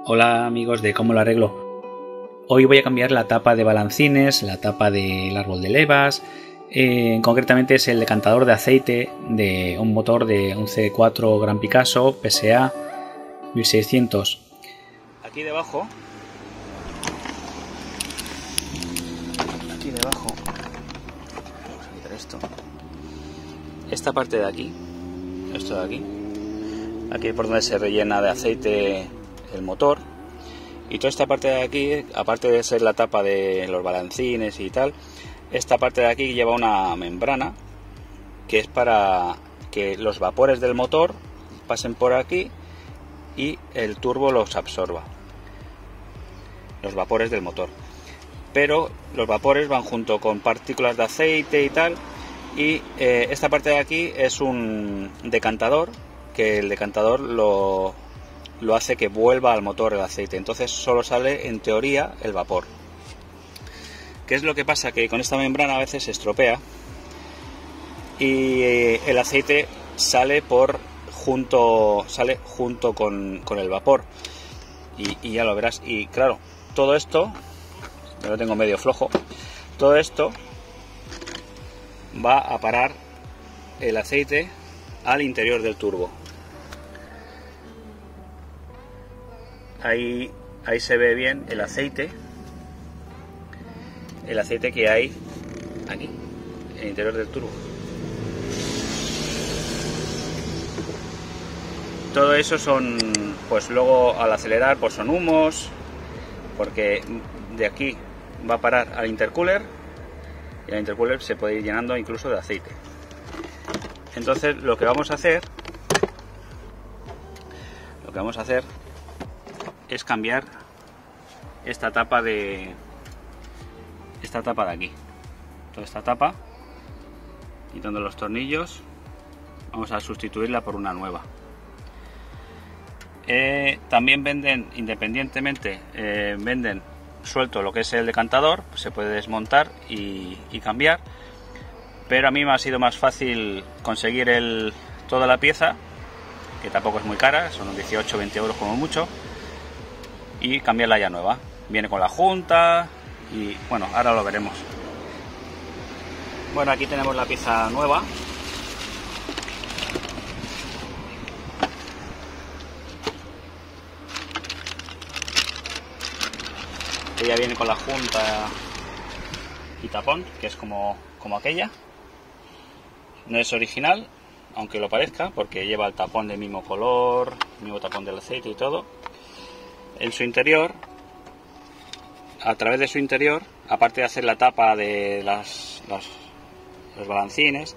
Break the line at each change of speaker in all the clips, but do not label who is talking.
Hola amigos de Cómo lo arreglo. Hoy voy a cambiar la tapa de balancines, la tapa del árbol de levas, concretamente es el decantador de aceite de un motor de un C4 Gran Picasso PSA 1600. Aquí debajo, vamos a quitar esto, esta parte de aquí, esto de aquí es por donde se rellena de aceite el motor, y toda esta parte de aquí, aparte de ser la tapa de los balancines y tal, esta parte de aquí lleva una membrana que es para que los vapores del motor pasen por aquí y el turbo los absorba, los vapores del motor. Pero los vapores van junto con partículas de aceite y tal, y esta parte de aquí es un decantador, que el decantador lo hace que vuelva al motor el aceite, entonces solo sale en teoría el vapor. ¿Qué es lo que pasa? Que con esta membrana a veces se estropea y el aceite sale junto con el vapor, y ya lo verás. Y claro, todo esto, yo lo tengo medio flojo, todo esto va a parar el aceite al interior del turbo. Ahí se ve bien el aceite que hay aquí, en el interior del turbo. Todo eso son, pues luego al acelerar, pues son humos, porque de aquí va a parar al intercooler, y el intercooler se puede ir llenando incluso de aceite. Entonces lo que vamos a hacer es cambiar esta tapa de aquí, toda esta tapa, quitando los tornillos, vamos a sustituirla por una nueva. También venden independientemente, venden suelto lo que es el decantador, se puede desmontar y cambiar, pero a mí me ha sido más fácil conseguir toda la pieza, que tampoco es muy cara, son unos 18-20 euros como mucho, y cambiarla ya nueva. Viene con la junta y bueno, ahora lo veremos. Bueno, aquí tenemos la pieza nueva. Ella viene con la junta y tapón, que es como aquella. No es original, aunque lo parezca, porque lleva el tapón del mismo color, el mismo tapón del aceite y todo. En su interior, a través de su interior, aparte de hacer la tapa de los balancines,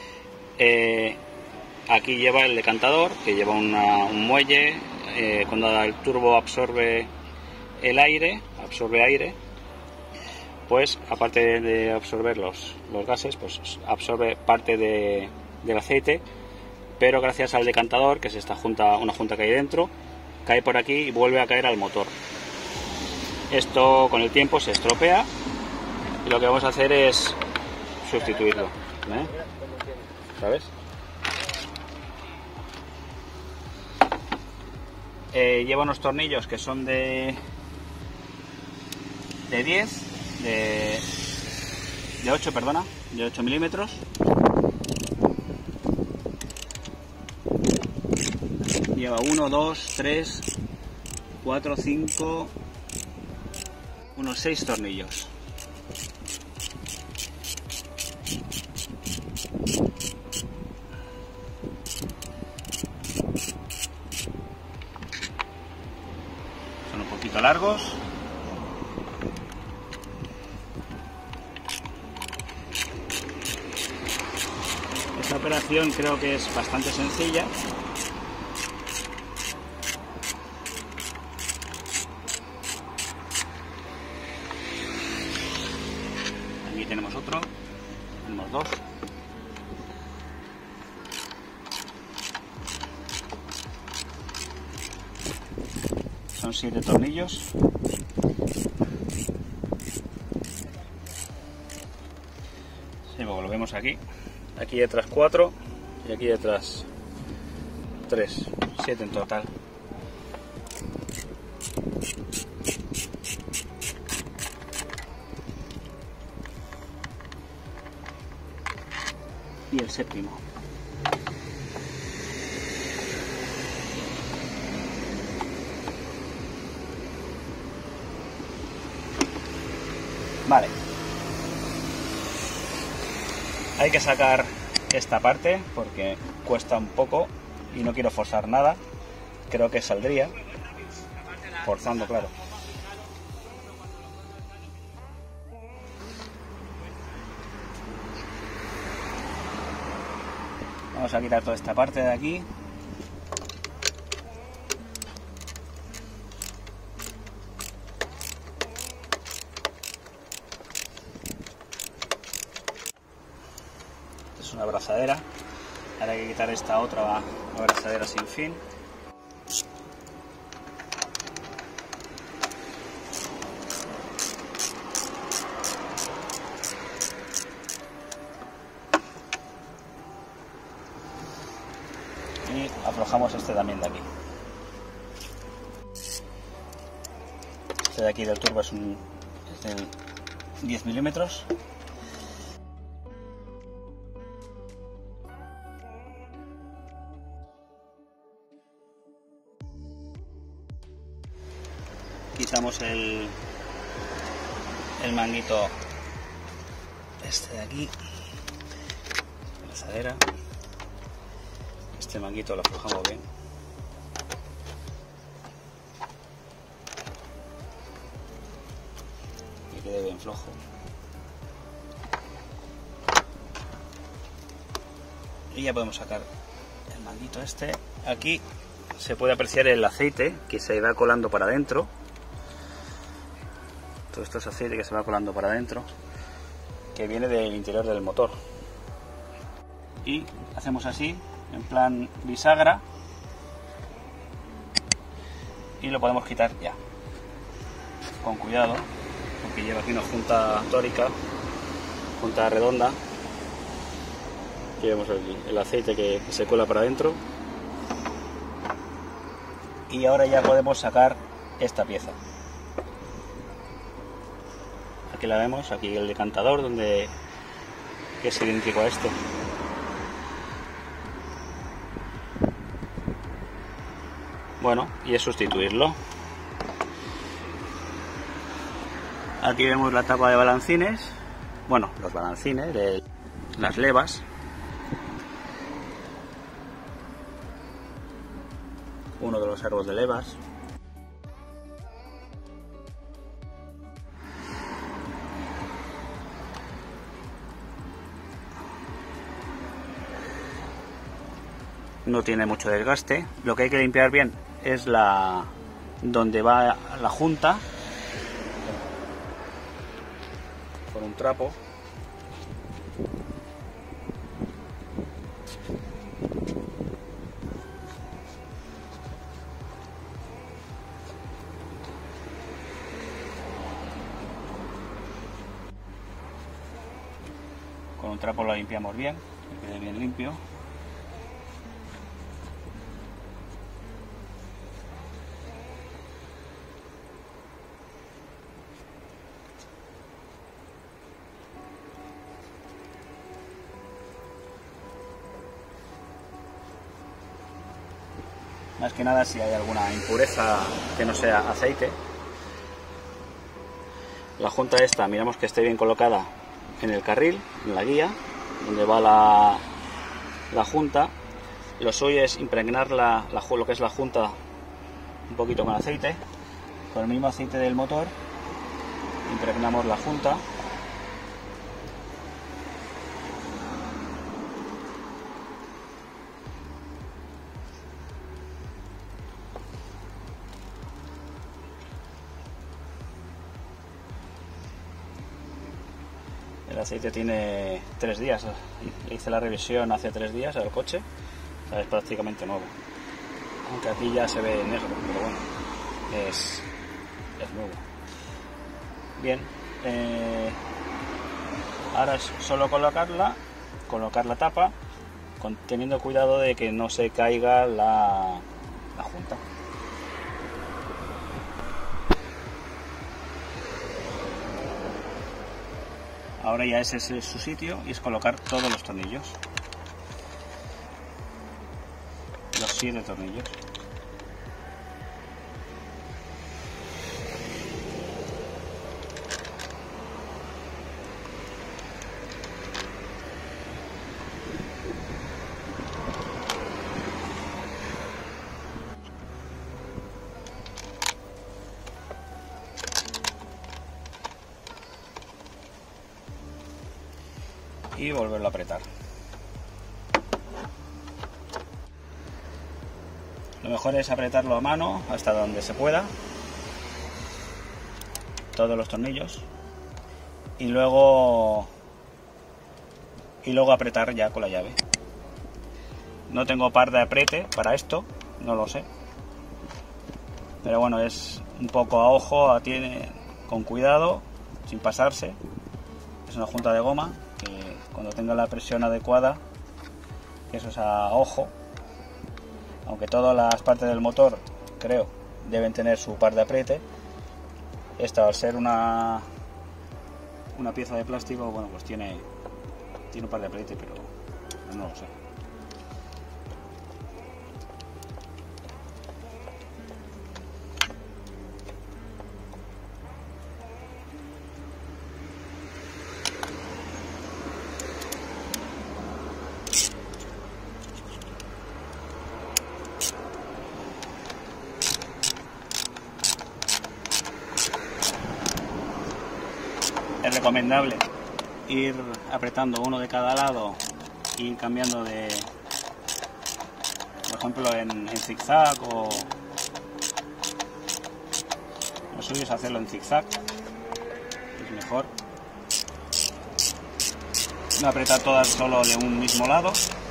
aquí lleva el decantador, que lleva un muelle. Cuando el turbo absorbe aire, pues aparte de absorber los gases, pues absorbe parte del aceite, pero gracias al decantador, que es una junta que hay dentro, cae por aquí y vuelve a caer al motor. Esto con el tiempo se estropea y lo que vamos a hacer es sustituirlo, ¿sabes? Lleva unos tornillos que son de 8 milímetros. Lleva 1, 2, 3, 4, 5, unos 6 tornillos. Son un poquito largos. Esta operación creo que es bastante sencilla. Aquí tenemos otro, tenemos dos. Son 7 tornillos. Sí, pues lo vemos aquí. Aquí detrás 4 y aquí detrás 3, 7 en total. y el séptimo. Vale. Hay que sacar esta parte porque cuesta un poco y no quiero forzar nada. Creo que saldría forzando, claro. Vamos a quitar toda esta parte de aquí. Esta es una abrazadera. Ahora hay que quitar esta otra abrazadera sin fin. Y aflojamos este también de aquí. Este de aquí del turbo es de 10 milímetros. Quitamos el manguito este de aquí, la asadera. Este manguito lo aflojamos bien. Que quede bien flojo. Y ya podemos sacar el manguito este. Aquí se puede apreciar el aceite que se va colando para adentro. Todo esto es aceite que se va colando para adentro, que viene del interior del motor. Y hacemos así, en plan bisagra, y lo podemos quitar ya, con cuidado, porque lleva aquí una junta tórica, junta redonda, aquí vemos el aceite que se cuela para adentro. Y ahora ya podemos sacar esta pieza. Aquí la vemos, aquí el decantador que es idéntico a este. Bueno, y es sustituirlo. Aquí vemos la tapa de balancines, bueno, los balancines, las levas. Uno de los aros de levas. No tiene mucho desgaste. Lo que hay que limpiar bien es donde va la junta con un trapo. Con un trapo lo limpiamos bien, que quede bien limpio. Más que nada si hay alguna impureza que no sea aceite. La junta esta, miramos que esté bien colocada en el carril, en la guía, donde va la junta. Lo suyo es impregnar lo que es la junta un poquito con aceite. Con el mismo aceite del motor impregnamos la junta. El aceite tiene 3 días, hice la revisión hace 3 días al coche, o sea, es prácticamente nuevo. Aunque aquí ya se ve negro, pero bueno, es nuevo. Bien, ahora es solo colocar la tapa, teniendo cuidado de que no se caiga la junta. Ahora ya ese es su sitio y es colocar todos los tornillos. los 7 tornillos. Y volverlo a apretar. Lo mejor es apretarlo a mano hasta donde se pueda, todos los tornillos, y luego apretar ya con la llave. No tengo par de apriete para esto, no lo sé, pero bueno, es un poco a ojo, con cuidado, sin pasarse. Es una junta de goma que cuando tenga la presión adecuada, que eso es a ojo, aunque todas las partes del motor, creo, deben tener su par de apriete. Esta, al ser una pieza de plástico, bueno, pues tiene un par de apriete, pero no lo sé. Es recomendable ir apretando uno de cada lado e ir cambiando por ejemplo, en zigzag, o lo suyo es hacerlo en zigzag, es mejor. No apretar todas solo de un mismo lado.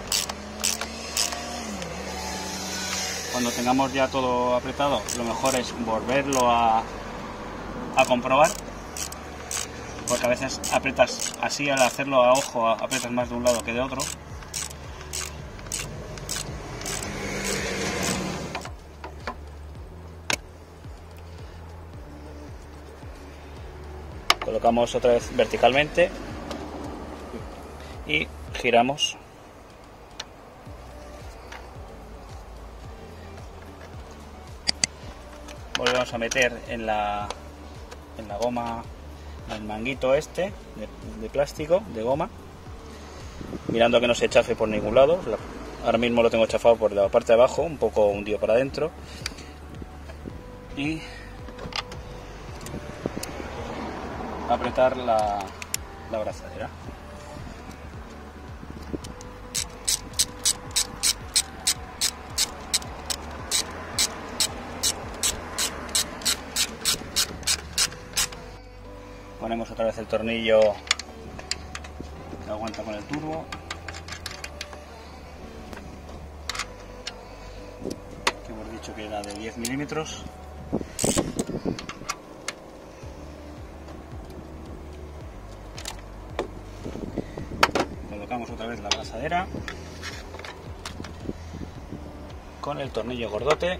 Cuando tengamos ya todo apretado, lo mejor es volverlo a comprobar, porque a veces apretas así, al hacerlo a ojo apretas más de un lado que de otro. Colocamos otra vez verticalmente y giramos. Volvemos a meter en la goma el manguito este de plástico, de goma, mirando que no se chafe por ningún lado. Ahora mismo lo tengo chafado por la parte de abajo, un poco hundido para adentro, y apretar la abrazadera. Ponemos otra vez el tornillo que aguanta con el turbo. Que hemos dicho que era de 10 milímetros. Colocamos otra vez la abrazadera con el tornillo gordote.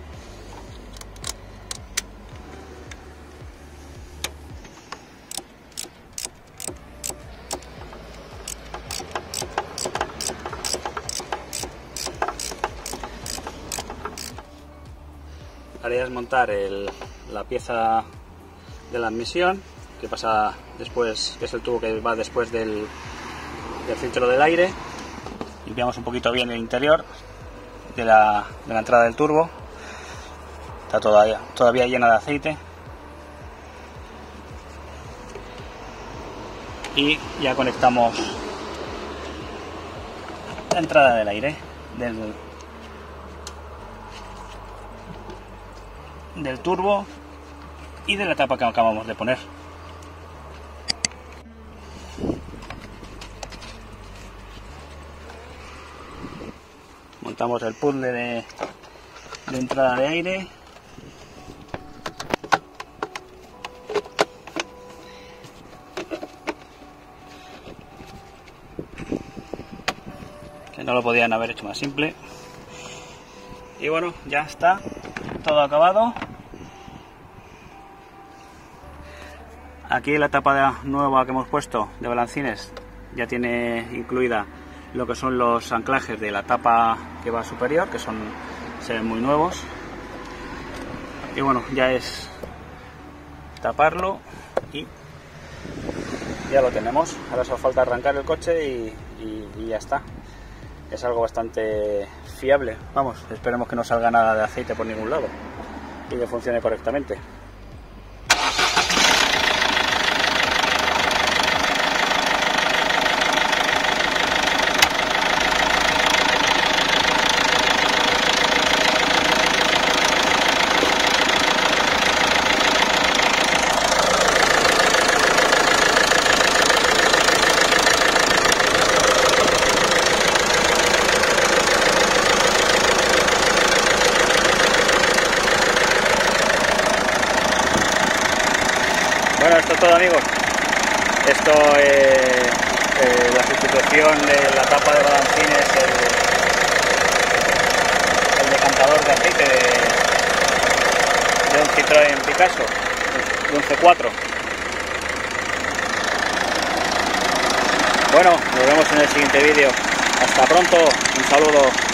Ahora ya es montar la pieza de la admisión, que pasa después, que es el tubo que va después del filtro del aire. Limpiamos un poquito bien el interior de la entrada del turbo. Está todavía llena de aceite. Y ya conectamos la entrada del aire del turbo y de la tapa que acabamos de poner. Montamos el puzzle de entrada de aire. Que no lo podían haber hecho más simple. Y bueno, ya está todo acabado. Aquí la tapa nueva que hemos puesto de balancines ya tiene incluida lo que son los anclajes de la tapa que va superior, que son se ven muy nuevos. Y bueno, ya es taparlo y ya lo tenemos. Ahora solo falta arrancar el coche y ya está. Es algo bastante fiable. Vamos, esperemos que no salga nada de aceite por ningún lado y que funcione correctamente. Bueno, esto es todo, amigos. Esto es la sustitución de la tapa de balancines, el decantador de aceite de un Citroën Picasso, de un C4. Bueno, nos vemos en el siguiente vídeo. Hasta pronto, un saludo.